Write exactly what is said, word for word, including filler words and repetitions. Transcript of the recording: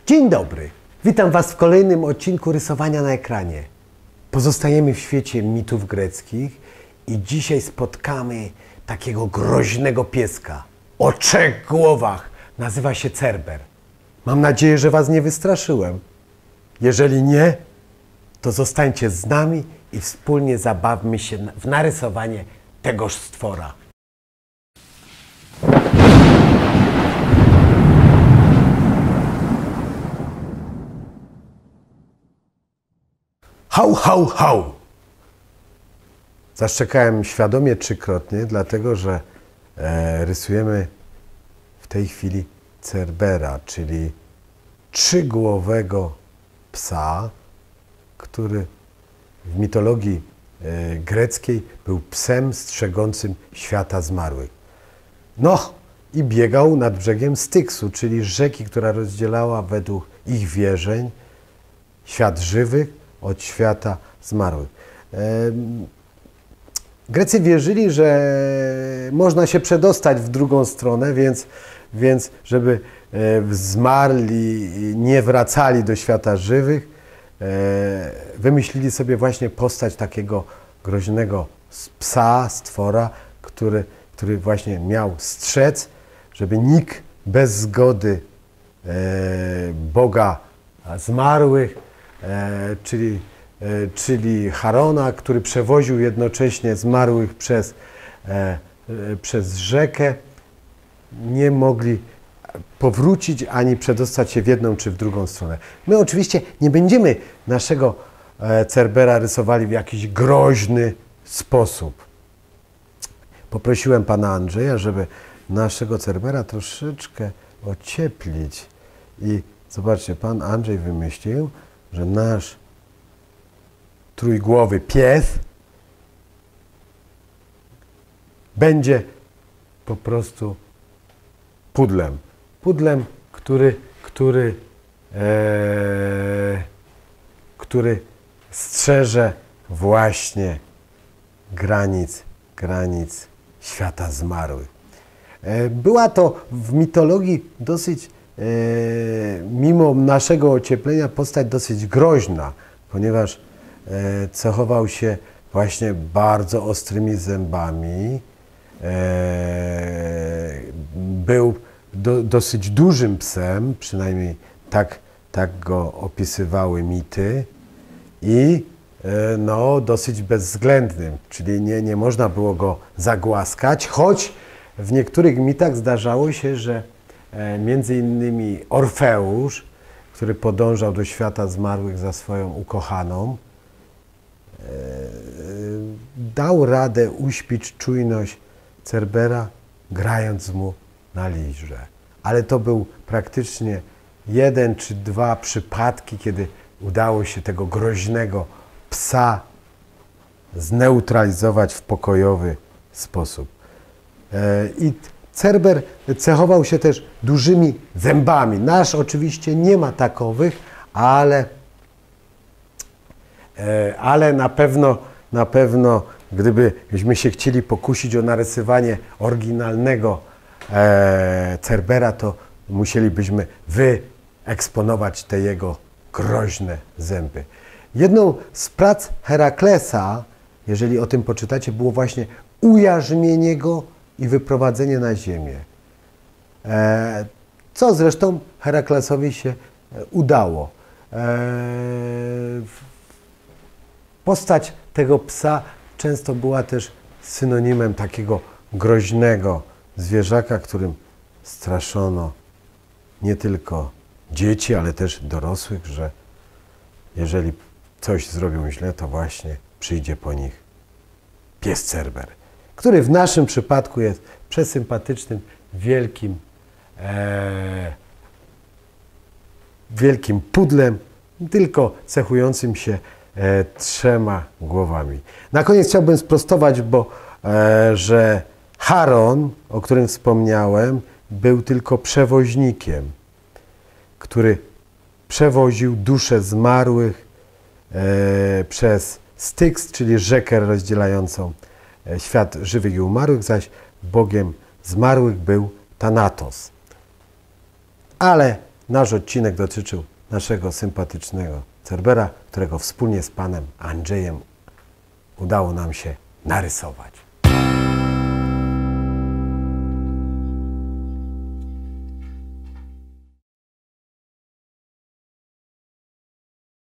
Dzień dobry, witam Was w kolejnym odcinku Rysowania na ekranie. Pozostajemy w świecie mitów greckich i dzisiaj spotkamy takiego groźnego pieska o trzech głowach. Nazywa się Cerber. Mam nadzieję, że Was nie wystraszyłem. Jeżeli nie, to zostańcie z nami i wspólnie zabawmy się w narysowanie tegoż stwora. Hał, hał, hał! Zaszczekałem świadomie trzykrotnie, dlatego że e, rysujemy w tej chwili Cerbera, czyli trzygłowego psa, który w mitologii e, greckiej był psem strzegącym świata zmarłych. No i biegał nad brzegiem Styksu, czyli rzeki, która rozdzielała według ich wierzeń świat żywych od świata zmarłych. Grecy wierzyli, że można się przedostać w drugą stronę, więc, więc żeby zmarli nie wracali do świata żywych, wymyślili sobie właśnie postać takiego groźnego psa, stwora, który, który właśnie miał strzec, żeby nikt bez zgody Boga zmarłych, E, czyli, e, czyli Charona, który przewoził jednocześnie zmarłych przez, e, e, przez rzekę, nie mogli powrócić ani przedostać się w jedną czy w drugą stronę. My oczywiście nie będziemy naszego e, Cerbera rysowali w jakiś groźny sposób. Poprosiłem pana Andrzeja, żeby naszego Cerbera troszeczkę ocieplić i zobaczcie, pan Andrzej wymyślił, że nasz trójgłowy pies będzie po prostu pudlem. Pudlem, który, który, e, który strzeże właśnie granic, granic świata zmarłych. E, była to w mitologii dosyć mimo naszego ocieplenia postać dosyć groźna, ponieważ cechował się właśnie bardzo ostrymi zębami, był do, dosyć dużym psem, przynajmniej tak, tak go opisywały mity, i no, dosyć bezwzględnym, czyli nie, nie można było go zagłaskać, choć w niektórych mitach zdarzało się, że między innymi Orfeusz, który podążał do świata zmarłych za swoją ukochaną, dał radę uśpić czujność Cerbera, grając mu na liże. Ale to był praktycznie jeden czy dwa przypadki, kiedy udało się tego groźnego psa zneutralizować w pokojowy sposób. I Cerber cechował się też dużymi zębami. Nasz oczywiście nie ma takowych, ale, ale na pewno, na pewno gdybyśmy się chcieli pokusić o narysowanie oryginalnego Cerbera, to musielibyśmy wyeksponować te jego groźne zęby. Jedną z prac Heraklesa, jeżeli o tym poczytacie, było właśnie ujarzmienie go i wyprowadzenie na ziemię. E, co zresztą Heraklesowi się udało. E, postać tego psa często była też synonimem takiego groźnego zwierzaka, którym straszono nie tylko dzieci, ale też dorosłych, że jeżeli coś zrobią źle, to właśnie przyjdzie po nich pies Cerber, który w naszym przypadku jest przesympatycznym, wielkim, e, wielkim pudlem, tylko cechującym się e, trzema głowami. Na koniec chciałbym sprostować, bo e, że Charon, o którym wspomniałem, był tylko przewoźnikiem, który przewoził dusze zmarłych e, przez Styx, czyli rzekę rozdzielającą świat żywych i umarłych, zaś bogiem zmarłych był Thanatos. Ale nasz odcinek dotyczył naszego sympatycznego Cerbera, którego wspólnie z panem Andrzejem udało nam się narysować.